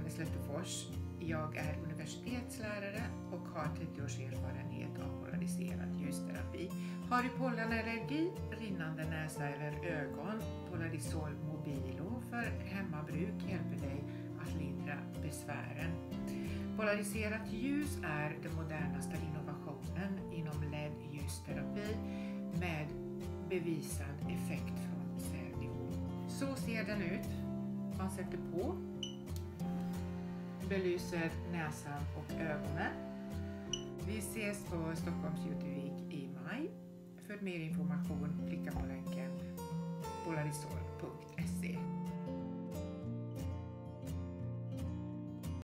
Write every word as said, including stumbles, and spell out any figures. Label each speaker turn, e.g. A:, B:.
A: Agnes Lettefors. Jag är universitetslärare och har trettio års erfarenhet av polariserad ljusterapi. Har du pollenallergi, rinnande näsa eller ögon, Polarisol Mobilo för hemmabruk hjälper dig att lindra besvären. Polariserat ljus är den modernaste innovationen inom L E D-ljusterapi med bevisad effekt från cellnivå. Så ser den ut. Man sätter på, belyser näsan och ögonen. Vi ses på Stockholms Jutevik i maj. För mer information klicka på länken polarisol punkt se.